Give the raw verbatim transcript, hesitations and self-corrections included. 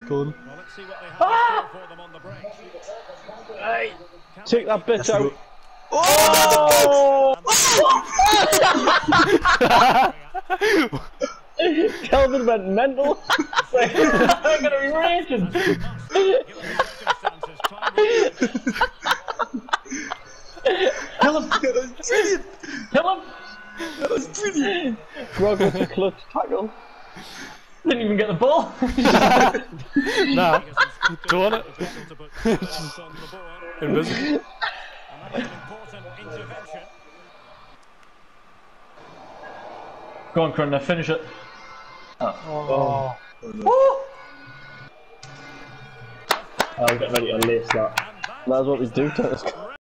Go on. Well, let's see what they have Ah! for them on the break. Hey, take that bitch out. Oh! Kelvin went mental. I'm gonna be raging. Kill him! That was brilliant! Kill him. That was brilliant! Grog with the clutch tackle. Didn't even get the ball. Nah, go on it. Invisible. Go on, Crunner, finish it. Oh. Oh. Oh. I'll get ready to lace that. That's what we do to us.